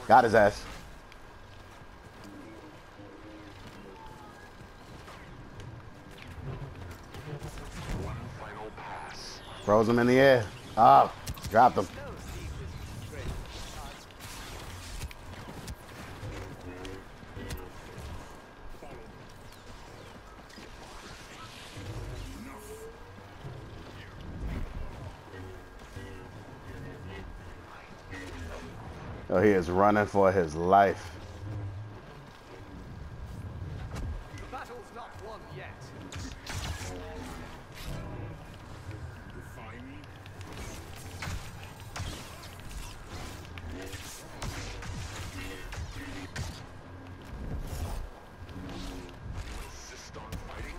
Got his ass. Throws him in the air. Ah, dropped him. Oh, he is running for his life. The battle's not won yet. Insist on fighting?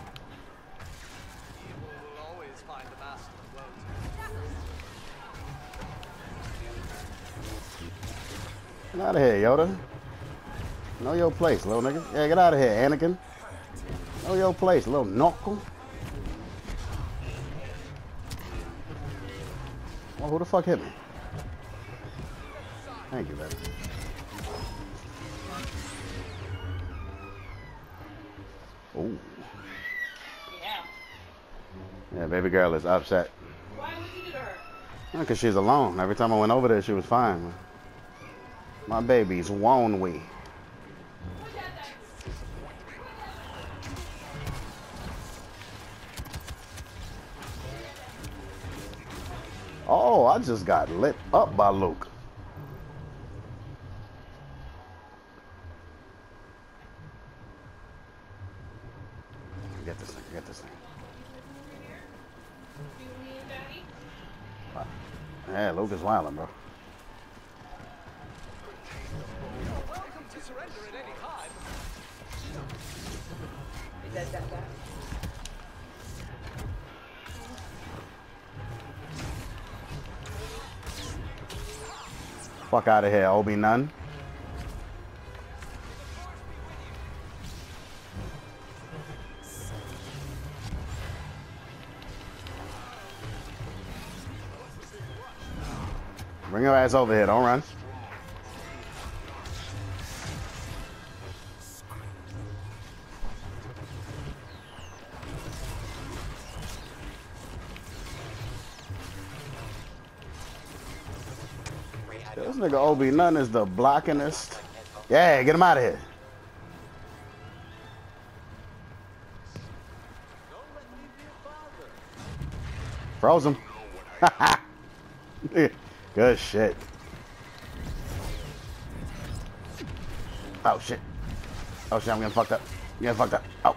Evil will always find a master, won't Get out of here, Yoda. Know your place, little nigga. Yeah, get out of here, Anakin. Know your place, little knuckle. Well, who the fuck hit me? Thank you, baby. Ooh. Yeah, baby girl is upset. Why would you do her? Because she's alone. Every time I went over there, she was fine. My baby's won't we? Oh, I just got lit up by Luke. Get this thing, get this thing. Yeah, Luke is wildin', bro. You're welcome to surrender at any time. Fuck out of here, Obi-Nun. Bring your ass over here, don't run. This nigga Obi-Nun is the blockingest. Yeah, get him out of here. Froze him. Good shit. Oh shit. Oh shit, I'm getting fucked up. I'm getting fucked up. Oh.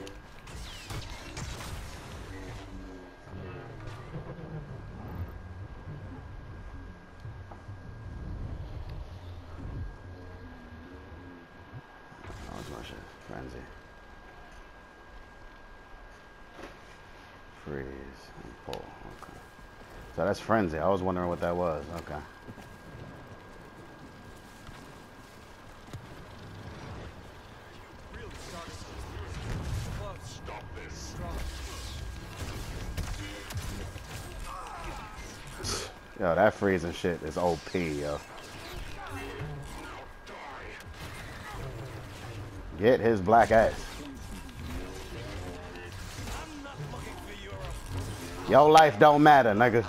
What's my shit? Frenzy. Freeze and pull. Okay. So that's Frenzy. I was wondering what that was. Okay. Stop this. Yo, that freezing shit is OP, yo. Get his black ass. Your life don't matter, nigga.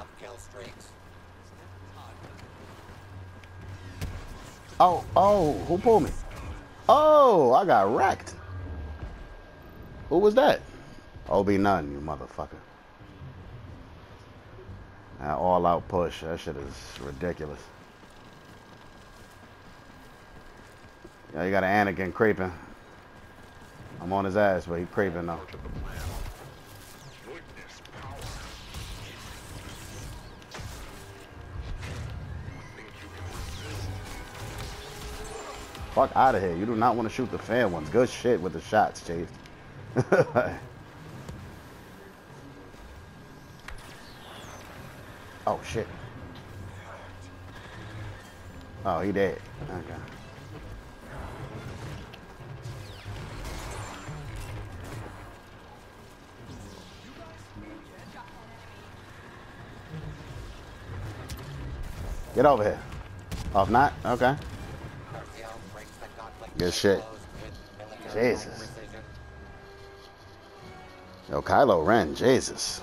Oh, who pulled me? Oh, I got wrecked. Who was that? Obi-Nun, you motherfucker. That all-out push. That shit is ridiculous. Yeah, you got an Anakin creeping. I'm on his ass, but he creeping though. Witness power. Think you can resist? Fuck out of here. You do not want to shoot the fair ones. Good shit with the shots, Chief. Oh, shit. Oh, he dead. Okay. Get over here. Oh, if not? Okay. Good shit. Jesus. Yo, Kylo Ren, Jesus.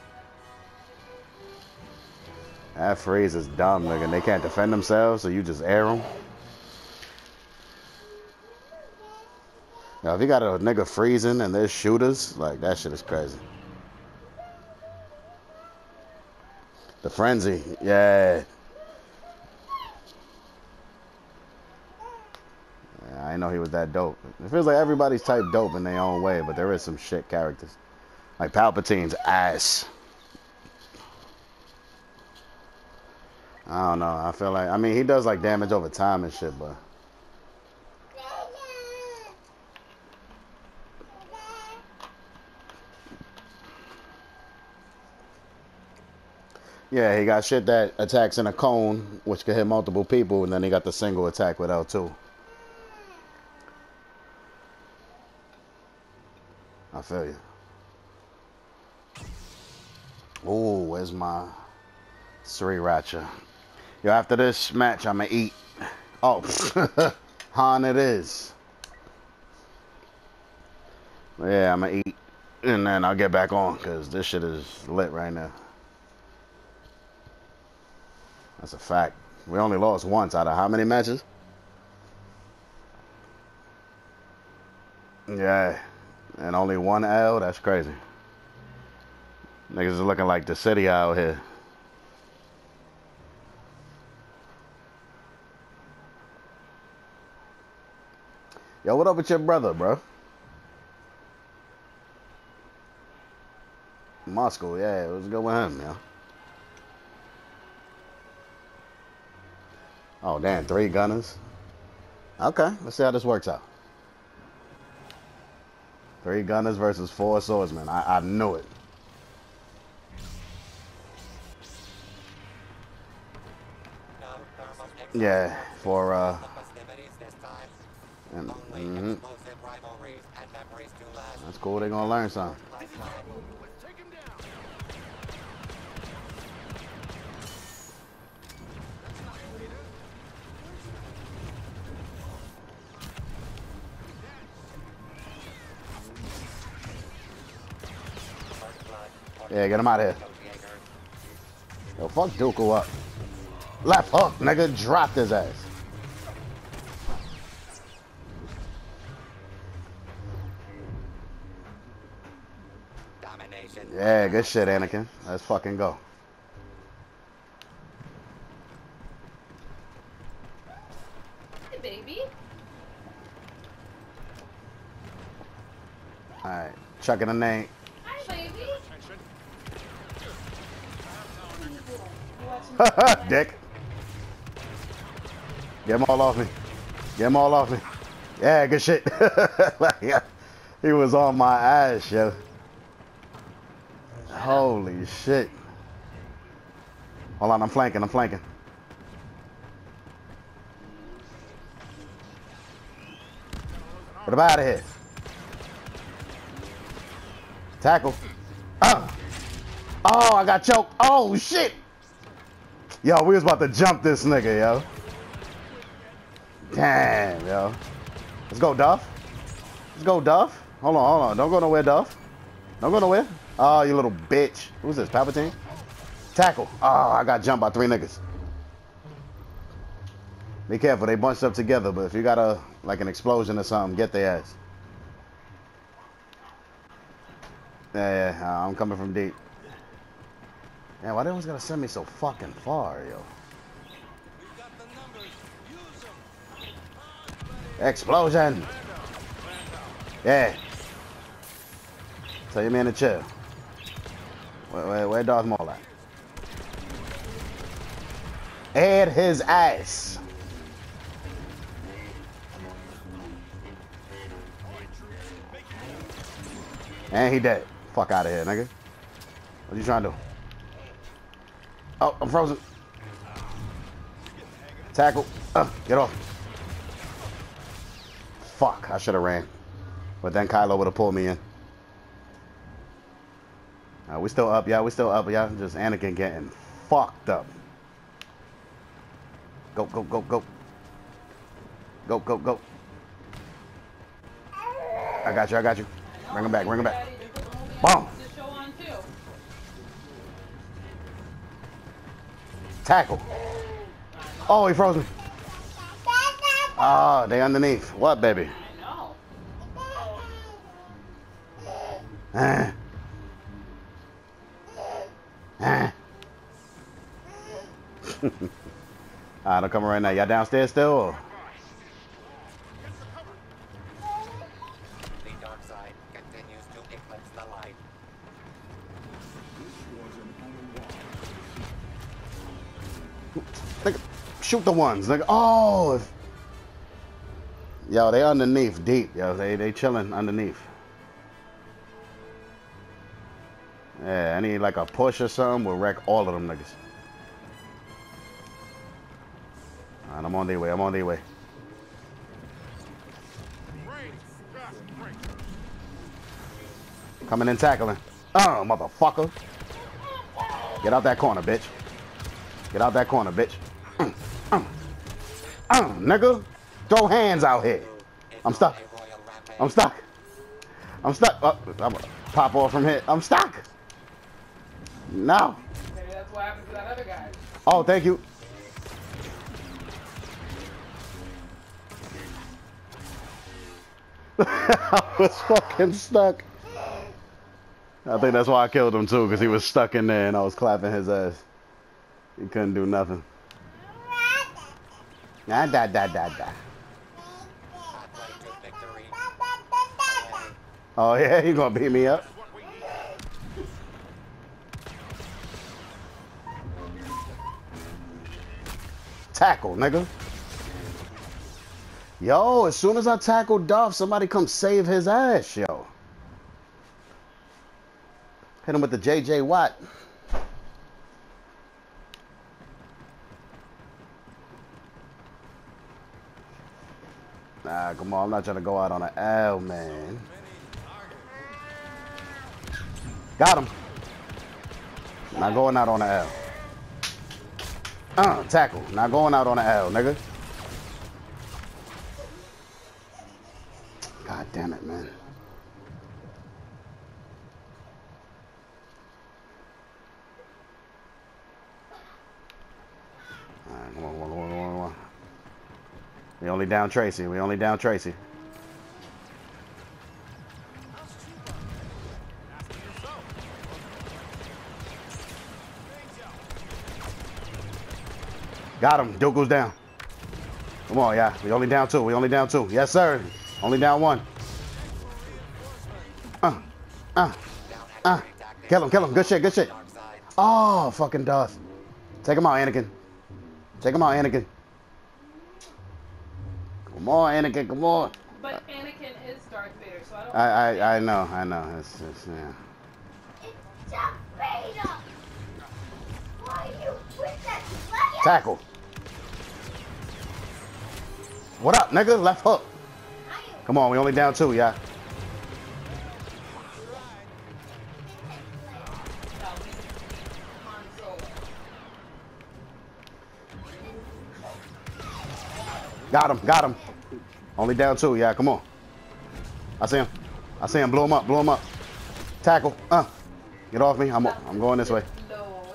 That freeze is dumb, nigga. They can't defend themselves, so you just air them. Now, if you got a nigga freezing and there's shooters, like, that shit is crazy. The frenzy, yeah. I didn't know he was that dope. It feels like everybody's type dope in their own way, but there is some shit characters. Like Palpatine's ass. I don't know. I feel like, I mean, he does like damage over time and shit, but. Yeah, he got shit that attacks in a cone, which can hit multiple people, and then he got the single attack with L2. I feel you. Ooh, where's my Sriracha? Yo, after this match, I'ma eat. Oh, Han it is. Yeah, I'ma eat, and then I'll get back on, because this shit is lit right now. That's a fact. We only lost once out of how many matches? Yeah. And only one L? That's crazy. Niggas is looking like the city out here. Yo, what up with your brother, bro? Moscow, yeah. What's good with him, yo? Oh, damn. 3 gunners. Okay. Let's see how this works out. 3 gunners versus 4 swordsmen. I knew it. Yeah, for that's cool. They're gonna learn something. Yeah, get him out of here. Yo, fuck Dooku up. Left hook, nigga, dropped his ass. Yeah, good shit, Anakin. Let's fucking go. Hey, baby. Alright, chucking a name. Hi, baby. Dick. Get them all off me. Get them all off me. Yeah, good shit. Like, he was on my ass, yo. Holy shit. Hold on, I'm flanking. Put him out of here. Tackle. Oh, I got choked. Oh, shit. Yo, we was about to jump this nigga, yo. Damn, yo. Let's go, Duff. Hold on. Don't go nowhere, Duff. Don't go nowhere. Oh, you little bitch. Who's this, Palpatine? Tackle. Oh, I got jumped by 3 niggas. Be careful, they bunched up together, but if you got like an explosion or something, get their ass. Yeah, I'm coming from deep. Man, why they always gotta send me so fucking far, yo? Explosion! Yeah. Tell your man to chill. Where Darth Maul at? Add his ass. And he dead. Fuck out of here, nigga. What you trying to do? Oh, I'm frozen. Tackle. Get off. Fuck, I should have ran. But then Kylo would have pulled me in. We still up, yeah. Just Anakin getting fucked up. Go. I got you. I got you. Bring him back. Bring him back. Daddy, they put the movie Boom. on the show on too. Tackle. Oh, he froze me. Oh, they underneath. What, baby? I know. Ah. Ah. Alright, I'm coming right now. Y'all downstairs still? Or? The dark side continues to eclipse the light. Nigga, shoot the ones. Nigga. Oh. Yo, they underneath deep. Yo, they chilling underneath. Yeah, I need like a push or something. We'll wreck all of them niggas. Alright, I'm on their way. I'm on their way. Coming in tackling. Oh, motherfucker. Get out that corner, bitch. Get out that corner, bitch. Nigga. Throw hands out here. I'm stuck. I'm stuck. I'm stuck. Oh, I'm gonna pop off from here. I'm stuck. No. Maybe that's what happened to that other guy. Oh, thank you. I was fucking stuck. I think that's why I killed him too, because he was stuck in there and I was clapping his ass. He couldn't do nothing. Da da da da da. Pathway to victory. Oh yeah, he gonna beat me up. Tackle, nigga. Yo, as soon as I tackle Duff, somebody come save his ass, yo. Hit him with the JJ Watt. Nah, come on, I'm not trying to go out on an L, man. Got him. Not going out on an L. Tackle. Not going out on an L, nigga. God damn it, man. Alright, come on. We only down Tracy. We only down Tracy. Got him. Dooku's down. Come on, yeah. We only down two. We only down two. Yes, sir. Only down one. Kill him. Kill him. Good shit. Good shit. Oh, fucking Darth. Take him out, Anakin. Take him out, Anakin. Come on, Anakin. Come on. But Anakin is Darth Vader, so I don't. I know. It's yeah. It's Darth Vader. Why you with that fire? Tackle. What up, nigga? Left hook. Come on, we only down two, yeah. Han Solo. Got him. Only down two, yeah. Come on. I see him. Blow him up. Tackle. Get off me. I'm going this way. Lord.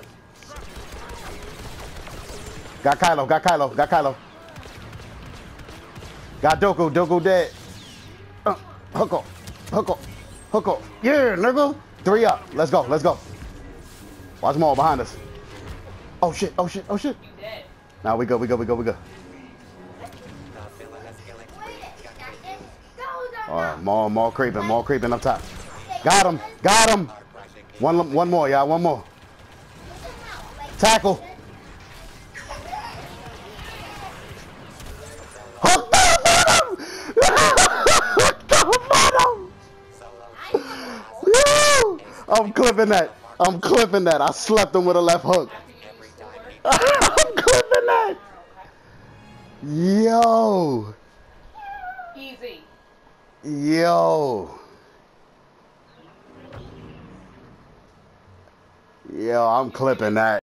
Got Kylo. Got Dooku. Dooku dead. Hook up. Yeah, nigga. 3 up. Let's go. Watch them all behind us. Oh shit. You dead. Now we go. The villainous killing More creeping up top. Got him. One more, y'all. One more. Tackle. Hook the bottom. Woo! I'm clipping that. I slept him with a left hook. I'm clipping that. Yo. Easy. Yo, I'm clipping that.